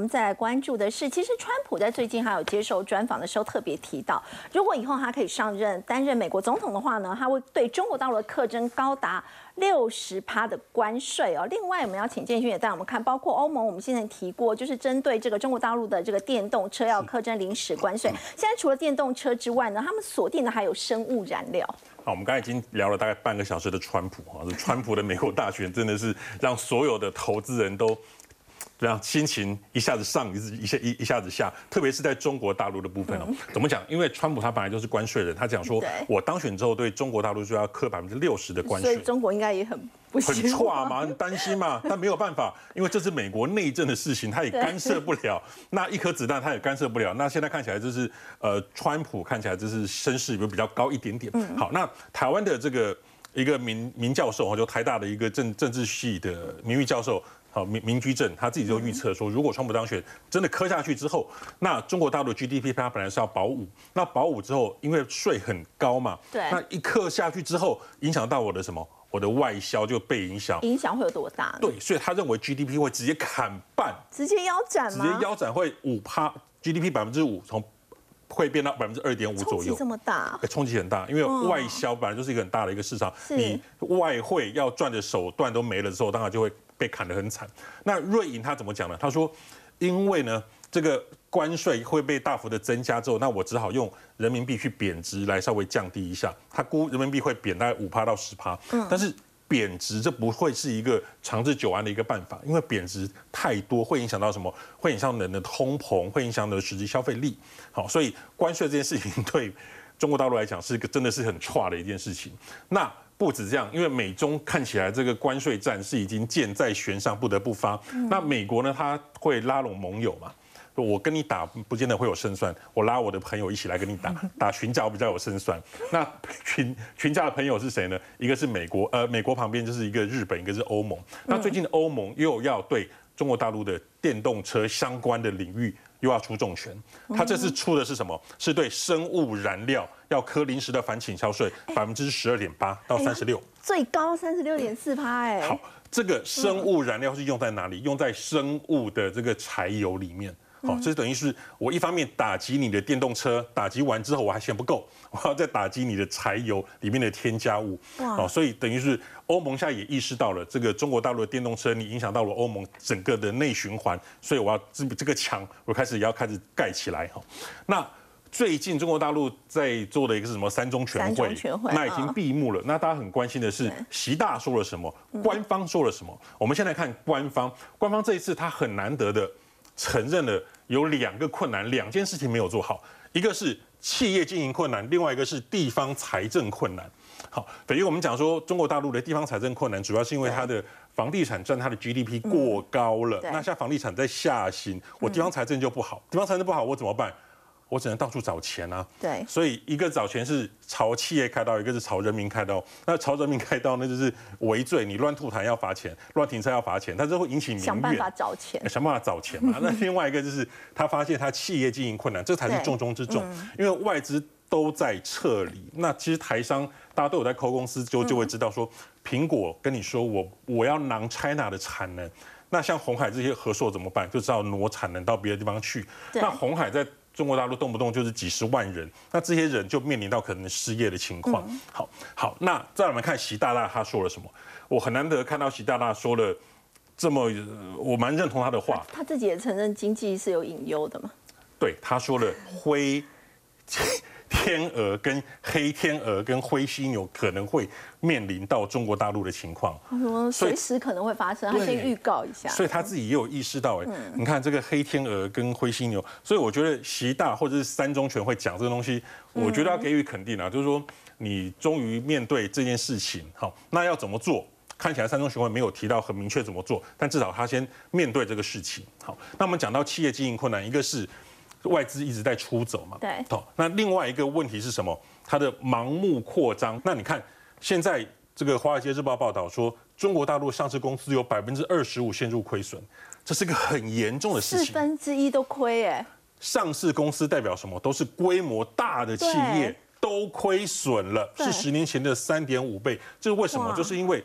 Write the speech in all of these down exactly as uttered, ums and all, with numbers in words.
们再来关注的是，其实川普在最近还有接受专访的时候特别提到，如果以后他可以上任担任美国总统的话呢，他会对中国大陆的课征高达六十趴的关税哦。另外，我们要请建勋也带我们看，包括欧盟，我们现在提过，就是针对这个中国大陆的这个电动车要课征零食关税。现在除了电动车之外呢，他们锁定的还有生物燃料。 好，我们刚才已经聊了大概半个小时的川普啊，川普的美国大选真的是让所有的投资人都让心情一下子上，一下一一下子下，特别是在中国大陆的部分哦。怎么讲？因为川普他本来就是关税人，他讲说，我当选之后对中国大陆就要课百分之六十的关税， 所以中国应该也很不很差嘛，很担心嘛，但没有办法，因为这是美国内政的事情，他也干涉不了。那一颗子弹他也干涉不了。那现在看起来就是呃，川普看起来就是声势比较高一点点。好，那台湾的这个一个名名教授，就台大的一个政政治系的名誉教授。好，明明居正他自己就预测说，如果川普当选真的磕下去之后，那中国大陆 G D P 它本来是要保五，那保五之后，因为税很高嘛， 对， 那一磕下去之后，影响到我的什么？我的外销就被影响， 影响会有多大呢？ 对，所以他认为 G D P 会直接砍半， 直接腰斩吗？ 直接腰斩会五趴 ，G D P 百分之五从。会变到百分之二点五左右，冲击这么大， 冲击很大，因为外销本来就是一个很大的一个市场，你外汇要赚的手段都没了之后，当然就会被砍得很惨。那瑞银他怎么讲呢？他说，因为呢这个关税会被大幅的增加之后，那我只好用人民币去贬值来稍微降低一下。他估人民币会贬大概五趴到十趴，但是。贬值这不会是一个长治久安的一个办法，因为贬值太多会影响到什么？会影响人的通膨，会影响人的实际消费力。好，所以关税这件事情对中国大陆来讲是一个真的是很差的一件事情。那不止这样，因为美中看起来这个关税战是已经箭在弦上，不得不发。那美国呢，它会拉拢盟友嘛？我跟你打不见得会有胜算，我拉我的朋友一起来跟你打，打群架比较有胜算。那群群架的朋友是谁呢？一个是美国，呃，美国旁边就是一个日本，一个是欧盟。那最近的欧盟又要对中国大陆的电动车相关的领域又要出重拳。他这次出的是什么？是对生物燃料要科临时的反倾销税百分之十二点八到三十六， 最高三十六点四趴。哎， 好，这个生物燃料是用在哪里？用在生物的这个柴油里面。好，这等于是我一方面打击你的电动车，打击完之后我还嫌不够，我要再打击你的柴油里面的添加物。哦，所以等于是欧盟现在也意识到了这个中国大陆的电动车，你影响到了欧盟整个的内循环，所以我要这这个墙，我开始也要开始盖起来。哈，那最近中国大陆在做的一个是什么三中全会？那已经闭幕了。那大家很关心的是习大说了什么，官方说了什么？我们先来看官方，官方这一次他很难得的承认了。有两个困难，两件事情没有做好，一个是企业经营困难，另外一个是地方财政困难。好，等于我们讲说，中国大陆的地方财政困难，主要是因为它的房地产占它的 G D P 过高了。那现在房地产在下行，我地方财政就不好，地方财政不好，我怎么办？我只能到处找钱啊。 对， 所以一个找钱是朝企业开刀，一个是朝人民开刀。那朝人民开刀，那就是违罪，你乱吐痰要罚钱，乱停车要罚钱，它这会引起民怨。 想办法找钱， 想办法找钱嘛。那另外一个就是他发现他企业经营困难，这才是重中之重，因为外资都在撤离。那其实台商大家都有在抠公司，就就会知道说，苹果跟你说我我要囊 China 的产能，那像鸿海这些合作怎么办？就知道挪产能到别的地方去。那鸿海在中国大陆动不动就是几十万人，那这些人就面临到可能失业的情况。嗯、好，好，那再来我们看习大大他说了什么？我很难得看到习大大说了这么，我蛮认同他的话。 他自己也承认经济是有隐忧的嘛？ 对，他说了灰天鹅跟黑天鹅跟灰犀牛可能会面临到中国大陆的情况， 随时可能会发生，他先预告一下。 所以他自己也有意识到，哎，你看这个黑天鹅跟灰犀牛，所以我觉得习大或者是三中全会讲这个东西，我觉得要给予肯定啊，就是说你终于面对这件事情，好，那要怎么做？看起来三中全会没有提到很明确怎么做，但至少他先面对这个事情。好，那我们讲到企业经营困难，一个是外资一直在出走嘛， 对， 好，那另外一个问题是什么？它的盲目扩张。那你看现在这个《华尔街日报》报道说，中国大陆上市公司有百分之二十五陷入亏损，这是个很严重的事情。 四分之一都亏哎。 上市公司代表什么？都是规模大的企业都亏损了，是十年前的三点五倍。这是为什么？就是因为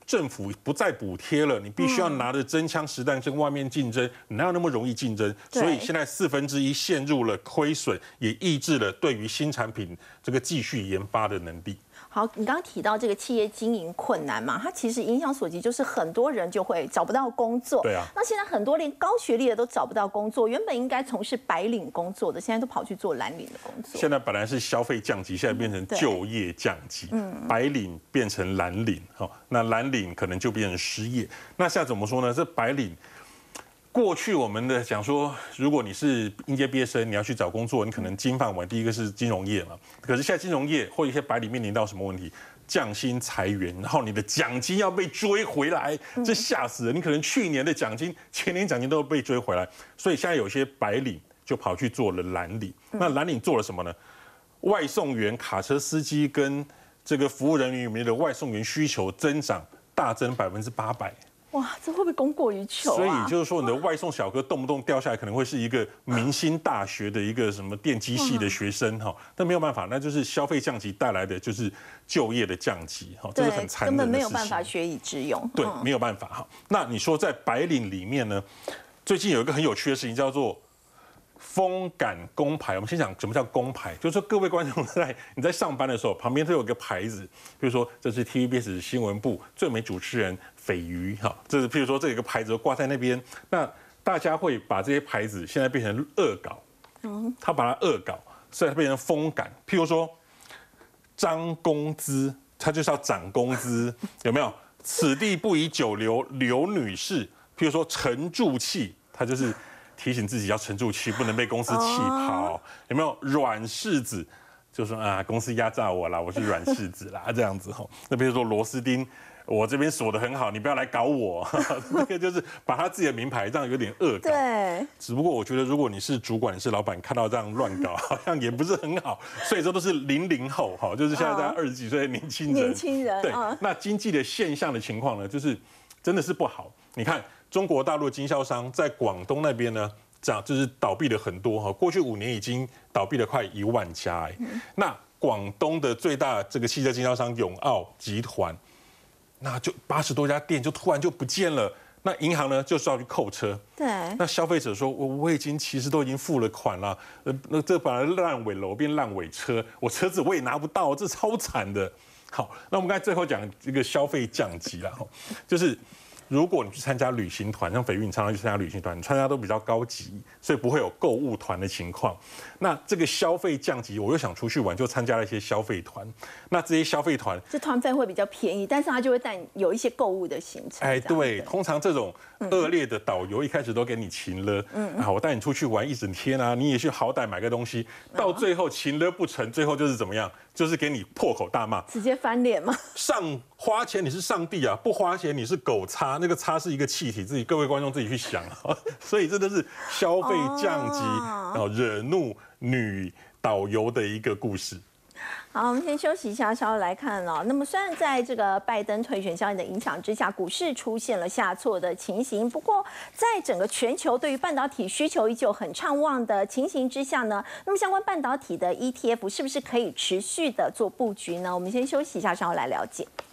政府不再补贴了，你必须要拿着真枪实弹跟外面竞争，你哪有那么容易竞争？所以现在四分之一陷入了亏损，也抑制了对于新产品这个继续研发的能力。 好，你刚刚提到这个企业经营困难嘛，它其实影响所及就是很多人就会找不到工作。 对啊， 那现在很多连高学历的都找不到工作，原本应该从事白领工作的，现在都跑去做蓝领的工作。 现在本来是消费降级，现在变成就业降级，嗯，白领变成蓝领，好，那蓝领可能就变成失业。那现在怎么说呢？这白领。过去我们的讲说，如果你是应届毕业生，你要去找工作，你可能金饭碗第一个是金融业嘛。可是现在金融业或一些白领面临到什么问题？降薪裁员，然后你的奖金要被追回来，这吓死人！你可能去年的奖金、前年奖金都要被追回来，所以现在有些白领就跑去做了蓝领。那蓝领做了什么呢？外送员、卡车司机跟这个服务人员里面的外送员需求增长大增百分之八百。 哇，这会不会供过于求啊？ 所以就是说，你的外送小哥动不动掉下来，可能会是一个明星大学的一个什么电机系的学生哈，但没有办法，那就是消费降级带来的就是就业的降级哈，这是很残忍的事情， 根本没有办法学以致用。 对，没有办法哈。那你说在白领里面呢，最近有一个很有趣的事情叫做风感工牌。我们先讲什么叫工牌，就是说各位观众在你在上班的时候，旁边都有个牌子，比如说这是 T V B S 新闻部最美主持人斐瑜哈，这是譬如说这有个牌子挂在那边，那大家会把这些牌子现在变成恶搞，嗯，他把它恶搞，所以它变成风感。譬如说涨工资，他就是要涨工资，有没有？此地不宜久留，刘女士。譬如说沉住气，他就是提醒自己要沉住气，不能被公司气跑，有没有？软柿子，就说啊，公司压榨我啦，我是软柿子啦，这样子哈。那比如说螺丝钉，我这边锁得很好，你不要来搞我。这个就是把他自己的名牌这样有点恶搞。 对。 只不过我觉得，如果你是主管，你是老板，看到这样乱搞，好像也不是很好。所以这都是零零后哈，就是现在在二十几岁的年轻人。 年轻人。 对。那经济的现象的情况呢，就是真的是不好。你看。中国大陆的经销商在广东那边呢，这样就是倒闭了很多哈。过去五年已经倒闭了快一万家哎。嗯、那广东的最大这个汽车经销商永傲集团，那就八十多家店就突然就不见了。那银行呢就是要去扣车。 对。 那消费者说，我我已经其实都已经付了款了，呃，那这本来烂尾楼变烂尾车，我车子我也拿不到，这超惨的。好，那我们刚才最后讲这个消费降级了哈，就是。如果你去参加旅行团，像斐瑜，你常常去参加旅行团，你参加都比较高级，所以不会有购物团的情况。那这个消费降级，我又想出去玩，就参加了一些消费团。那这些消费团， 这团费会比较便宜，但是他就会带你有一些购物的行程。 哎，对，通常这种恶劣的导游一开始都给你情了，嗯，啊，我带你出去玩一整天啊，你也去好歹买个东西，到最后情了不成，最后就是怎么样？就是给你破口大骂， 直接翻脸吗？ 上花钱你是上帝啊，不花钱你是狗叉，那个叉是一个气体，自己各位观众自己去想啊。所以真的是消费降级，然后惹怒女导游的一个故事。 好，我们先休息一下，稍后来看哦。那么，虽然在这个拜登退选效应的影响之下，股市出现了下挫的情形，不过在整个全球对于半导体需求依旧很畅旺的情形之下呢，那么相关半导体的 E T F 是不是可以持续的做布局呢？我们先休息一下，稍后来了解。